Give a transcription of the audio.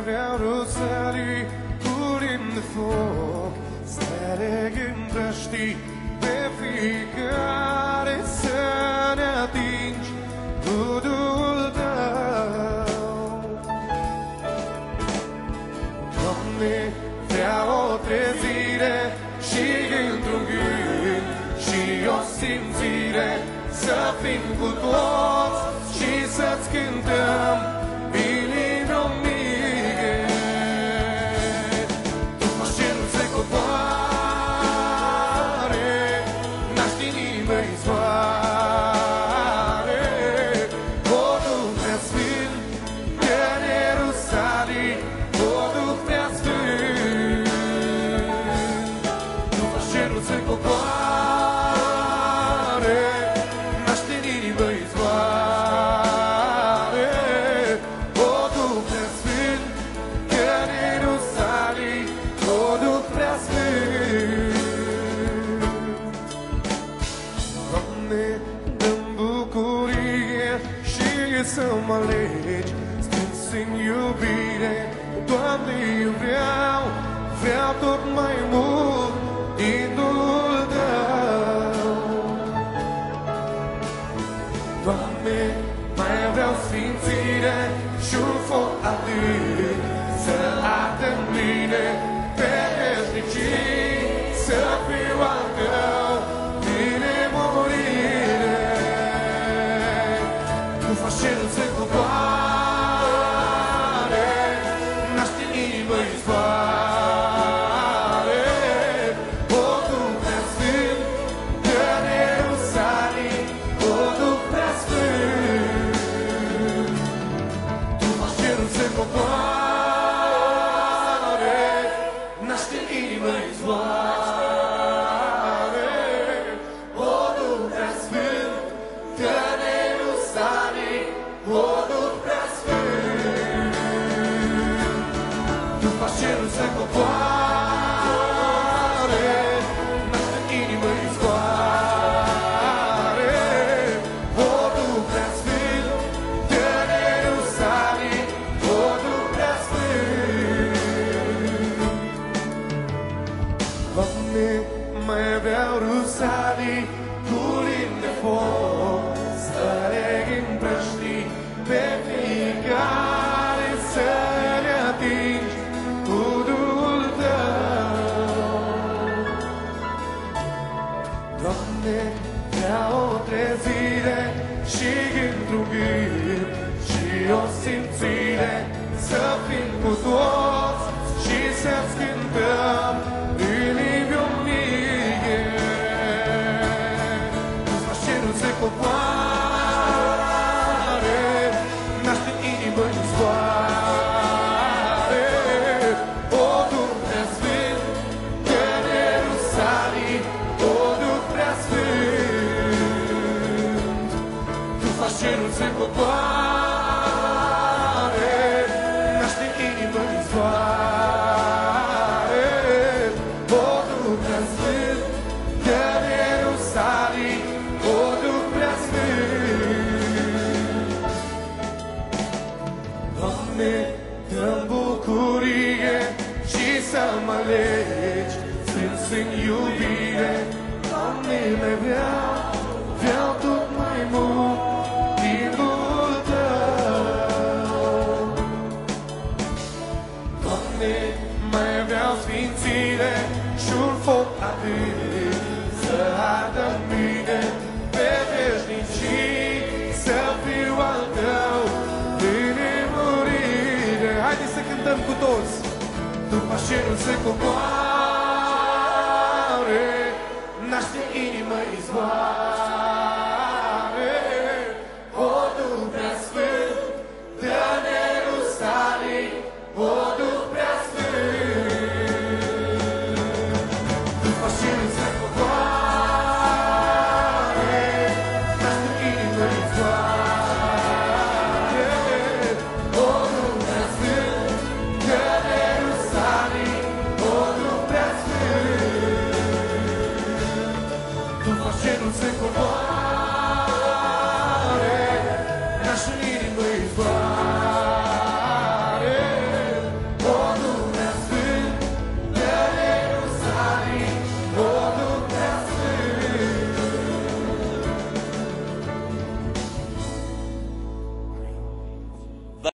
vreau răsări purim de foc, stele gândești pe fiecare să ne atingi budul tău. Doamne, vreau o trezire și într-un gând și o simțire, să fim cu toți și să-ți cântăm inima mie. După cerul se coboare, naște inima izvoare, o Duh prea sfânt, că în Ierusalim, o Duh prea sfânt. După cerul se coboare, naște inima izvoare, o Duh prea sfânt, că în Ierusalim, o Duh prea sfânt. Doamne, dă-mi bucurie și să mă alegi strâns în iubire. Doamne, eu vreau tot mai mult din Duhul Tău. Doamne, mai vreau sfințire și un foc adânc să ardă în mine pe veșnicii, să fiu al Tău din nemurire. Tu faci cerul să coboare, naște inima izvoare, o Duh prea sfânt, că în Ierusalim, o Duh prea sfânt. Tu faci cerul să coboare, naște inima izvoare, o Duh prea sfânt, că în Ierusalim, o Duh prea sfânt. Tu faci cerul să coboare, naște inima izvoare, o Duh prea sfânt, că în Ierusalim, o Duh prea sfânt. Doamne, mai vreau răsări purim de foc, să le împrăști pe fiecare, să ne atingi cu Duhul Tău. Doamne, vreau o trezire și într-un gând și o simțire, să fim cu toți și să-ți cântăm inima mie. Tu-ți faci cerul se coboare, naște inima izvoare, o Duh prea sfânt, că în Ierusalim, o Duh prea sfânt. Tu faci cerul se coboare, naște inima izvoare, o Duh prea sfânt, că în Ierusalim, o Duh prea sfânt. Doamne, dă-mi bucurie și să mă alegi strâns în iubire. Doamne, mai vreau tot mai mult din Duhul Tău. Doamne, mai vreau sfințire și un foc adânc să ardă în mine pe veșnicii, să fiu al Tău din nemurire. Haideți să cântăm cu toți. După cerul se coboară,